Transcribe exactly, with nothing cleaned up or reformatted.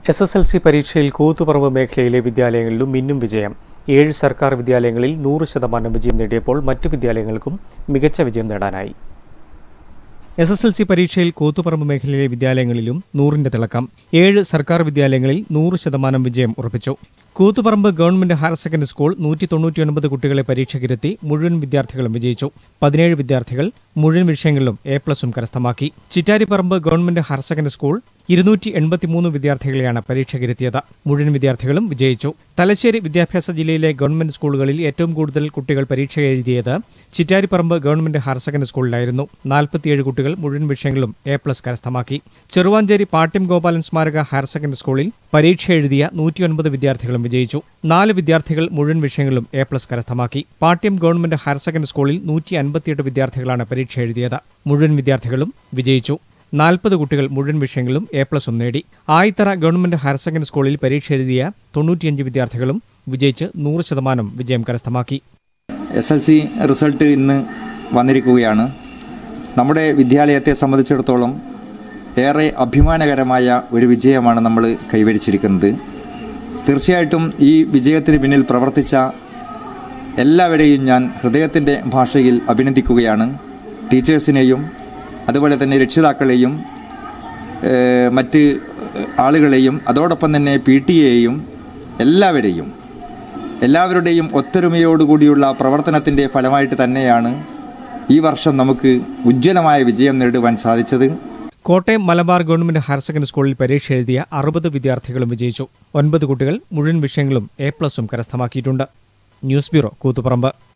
S S L C പരീക്ഷയിൽ കൂത്തുപറമ്പ് മേഖലയിലെ വിദ്യാലയങ്ങളിലും മിന്നും വിജയം. ഏഴ് സർക്കാർ വിദ്യാലയങ്ങളിൽ നൂറ് ശതമാനം വിജയം നേടിയപ്പോൾ മറ്റു വിദ്യാലയങ്ങൾക്കും മികച്ച വിജയം നേടാനായി. എസ് എസ് എൽ സി പരീക്ഷയിൽ കൂത്തുപറമ്പ് മേഖലയിലെ വിദ്യാലയങ്ങളിലും നൂറിന്റെ തിളക്കം. ഏഴ് സർക്കാർ വിദ്യാലയങ്ങളിൽ നൂറ് ശതമാനം വിജയം ഉറപ്പിച്ചു. Koothuparamba government higher secondary school നൂറ്റി തൊണ്ണൂറ്റിയൊൻപത് കുട്ടികളെ പരീക്ഷയ്ക്കിരുത്തി മുഴുവൻ വിദ്യാർത്ഥികളും വിജയിച്ചു. പതിനേഴ് വിദ്യാർത്ഥികൾ മുഴുവൻ വിഷയങ്ങളിലും എ പ്ലസും കരസ്ഥമാക്കി. Chittariparamba government higher secondary school ഇരുന്നൂറ്റി എൺപത്തിമൂന്ന് വിദ്യാർത്ഥികളെയാണ് പരീക്ഷയ്ക്കിരുത്തിയത്. മുഴുവൻ വിദ്യാർത്ഥികളും വിജയിച്ചു. തലശ്ശേരി വിദ്യാഭ്യാസ ജില്ലയിലെ ഗവൺമെന്റ് സ്കൂളുകളിൽ ഏറ്റവും കൂടുതൽ കുട്ടികൾ പരീക്ഷ എഴുതിയത് ചിറ്റാരിപ്പറമ്പ് ഗവൺമെന്റ് ഹയർ സെക്കൻഡറി സ്കൂളിലായിരുന്നു. നാൽപ്പത്തിയേഴ് കുട്ടികൾ മുഴുവൻ വിഷയങ്ങളിലും എ പ്ലസ് കരസ്ഥമാക്കി. ചെറുവാഞ്ചേരി പാട്യം ഗോപാലൻ സ്മാരക ഹയർ സെക്കൻഡറി സ്കൂളിൽ പരീക്ഷ എഴുതിയ നൂറ്റിയൊൻപത് വിദ്യാർത്ഥികളും വിജയിച്ചു. നാല് വിദ്യാർത്ഥികൾ മുഴുവൻ വിഷയങ്ങളിലും എ പ്ലസ് കരസ്ഥമാക്കി. പാട്യം ഗവൺമെന്റ് ഹയർ സെക്കൻഡറി സ്കൂളിൽ നൂറ്റി അൻപത്തിയെട്ട് വിദ്യാർത്ഥികളാണ് പരീക്ഷ എഴുതിയത്. മുഴുവൻ വിദ്യാർത്ഥികളും വിജയിച്ചു. നാൽപ്പത് കുട്ടികൾ മുഴുവൻ വിഷയങ്ങളിലും എ പ്ലസും നേടി. ആയിത്തറ ഗവൺമെന്റ് ഹയർ സെക്കൻഡറി സ്കൂളിൽ പരീക്ഷ എഴുതിയ തൊണ്ണൂറ്റിയഞ്ച് വിദ്യാർത്ഥികളും വിജയിച്ച് നൂറ് ശതമാനം വിജയം കരസ്ഥമാക്കി. എസ് എൽ സി റിസൾട്ട് ഇന്ന് വന്നിരിക്കുകയാണ്. നമ്മുടെ വിദ്യാലയത്തെ സംബന്ധിച്ചിടത്തോളം ഏറെ അഭിമാനകരമായ ഒരു വിജയമാണ് നമ്മൾ കൈവരിച്ചിരിക്കുന്നത്. തീർച്ചയായിട്ടും ഈ വിജയത്തിന് പിന്നിൽ പ്രവർത്തിച്ച എല്ലാവരെയും ഞാൻ ഹൃദയത്തിൻ്റെ ഭാഷയിൽ അഭിനന്ദിക്കുകയാണ്. ടീച്ചേഴ്സിനെയും അതുപോലെ തന്നെ രക്ഷിതാക്കളെയും മറ്റ് ആളുകളെയും അതോടൊപ്പം തന്നെ പി ടി എയെയും എല്ലാവരെയും എല്ലാവരുടെയും ഒത്തൊരുമയോടുകൂടിയുള്ള പ്രവർത്തനത്തിൻ്റെ ഫലമായിട്ട് തന്നെയാണ് ഈ വർഷം നമുക്ക് ഉജ്ജ്വലമായ വിജയം നേടുവാൻ സാധിച്ചത്. Kottayam Malabar government higher secondary സ്കൂളിൽ പരീക്ഷ എഴുതിയ അറുപത് വിദ്യാർത്ഥികളും വിജയിച്ചു. ഒൻപത് കുട്ടികൾ മുഴുവൻ വിഷയങ്ങളും എ പ്ലസും കരസ്ഥമാക്കിയിട്ടുണ്ട്. News bureau, Koothuparamba.